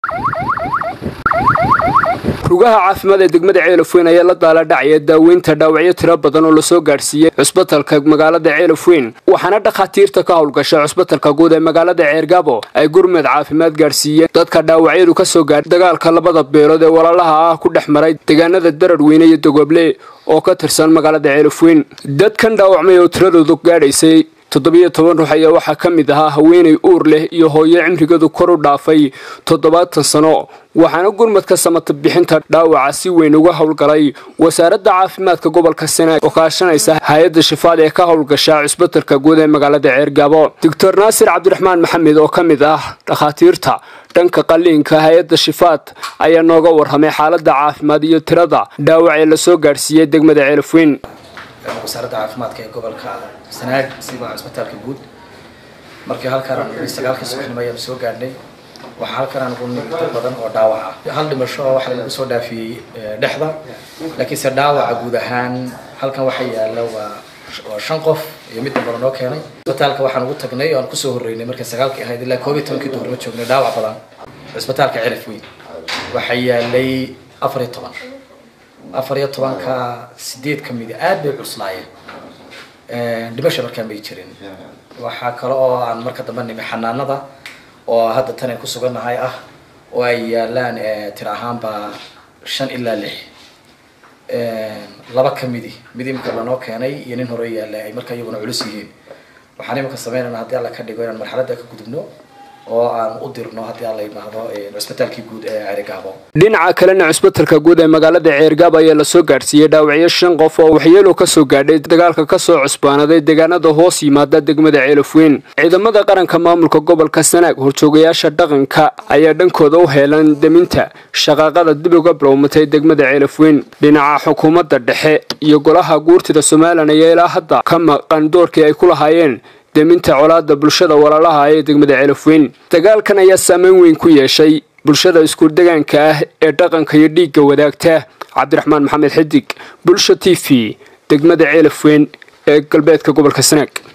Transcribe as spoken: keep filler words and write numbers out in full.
rugaha caafimaad ee degmada Ceelafweyn ayaa la daala dhacay daaweynta dhaawacyo tiro badan oo la soo gaarsiiyay cusbitaalka magaalada Ceelafweyn waxaana dhakhaatiirta ka howlgashay cusbitaalka guud ee magaalada Ceergabo ay gurmad caafimaad gaarsiiyeen dadka dhaawacyadu ka soo gaaray dagaalka labada beelood ee walaalaha ah ku dhexmaray deegaanada Dararweyn iyo Dogoble oo ka tirsan magaalada Ceelafweyn dadkan dhaawacmay oo tiradoodu gaadhaysay toddobiyo toban ruux ayaa waxaa ka mid ahaa haweeney uur leh iyo hooyo cimrigeedu kor u dhaafay toddobaatan sano waxaana gurmadka samata bixinta dhaawaca si weyn uga howlgalay wasaaradda caafimaadka gobolka Sanaag oo kaashanaysa hay'adda Shifaad ee ka howlgasha cusbitaalka guud ee magaalada Ceergabo Doctor Naasir Cabdiraxmaan Maxamed oo ka mid ah dhakhaatiirta dhanka qaliinka hay'adda Shifaad ayaa nooga warramay xaaladda caafimaad iyo tirada dhaawaca la soo gaarsiiyay degmada Ceelafweyn wasaaradda caafimaadka ee gobolka Sanaag siba cusbitaalka guud markii halkaan sagaalka subaxnimo ayaan soo gaarnay waxa halkaan ugu nimid badan oo dhaawac ah hal dhimasho waxa lagu soo dhaafiyay dhexda laakiin se dhaawaca guud ahaan halkan waxa yaala waa shan qof iyo mid badan oo keenay cusbitaalka waxaan ugu tagnay oo aan ku soo horeynay markii sagaalka ahayd ilaa koob iyo toban duhurnimo joognay dhaawac badan cusbitaalka Ceelafweyn waxa yaalay afar iyo toban afar iyo toban ka sideed kamid aad bay cuslaayeen ee dhimasho markaan bay jireen waxa kale oo aan marka dambe nimay xanaanada oo hadda tan ay ku suganahay ah oo ay yaalaan tir ahaanba shan ilaa lix ee laba kamidi midimka lanoo keenay iyo nin hore yaalay ay markaa iyaguna culus yihiin waxaan imika sameeynaa haddii alla ka dhigo inaan marxaladda ka gudubno oo aan u dirno haddii alla yiraahdo cusbitaalka guud ee Ceergabo dhinaca kalena cusbitaalka guud ee magaalada Ceergabo ayaa la soo gaarsiiyay dhaawacyo shan qof oo waxyeelo ka soo gaadhay dagaalka ka soo cusbaanaday deegaanada hoos yimaada degmada Ceelafweyn ciidamada qaranka maamulka gobolka Sanaag horjoogayaasha dhaqanka ayaa dhankooda u heelan daminta shaqaqada dib uga bilowmatay degmada Ceelafweyn dhinaca xukuumadda dhexe iyo golaha guurtida Soomaaliland ayaa ilaa hadda ka maqan doorkii ay ku lahaayeen deminta colaadda bulshada walaalaha ee degmada Ceelafweyn dagaalkan ayaa saameyn weyn ku yeeshay bulshada isku deegaanka ah ee dhaqanka iyo dhiigga wadaagta Cabdiraxmaan Maxamed Xidig Bulsho T V degmada Ceelafweyn ee galbeedka gobolka Sanaag.